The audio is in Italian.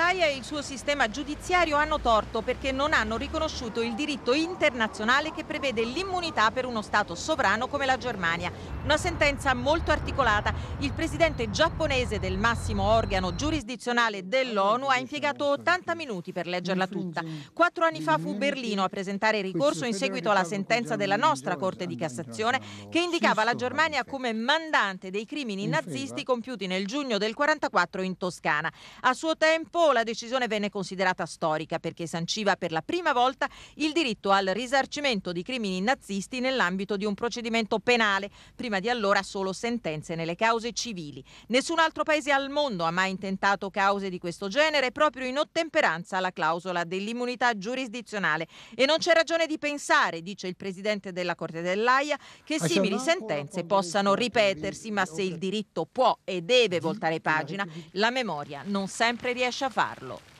L'Aia e il suo sistema giudiziario hanno torto perché non hanno riconosciuto il diritto internazionale che prevede l'immunità per uno Stato sovrano come la Germania. Una sentenza molto articolata. Il presidente giapponese del massimo organo giurisdizionale dell'ONU ha impiegato 80 minuti per leggerla tutta. 4 anni fa fu Berlino a presentare ricorso in seguito alla sentenza della nostra Corte di Cassazione che indicava la Germania come mandante dei crimini nazisti compiuti nel giugno del 1944 in Toscana. A suo tempo la decisione venne considerata storica perché sanciva per la prima volta il diritto al risarcimento di crimini nazisti nell'ambito di un procedimento penale. Prima di allora solo sentenze nelle cause civili. Nessun altro paese al mondo ha mai intentato cause di questo genere proprio in ottemperanza alla clausola dell'immunità giurisdizionale. E non c'è ragione di pensare, dice il presidente della Corte dell'Aia, che simili sentenze possano ripetersi, ma se il diritto può e deve voltare pagina, la memoria non sempre riesce a farlo.